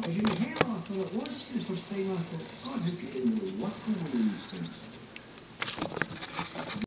As you inhale, I thought it was, and of course time I thought, God, how could you know what going on in these things?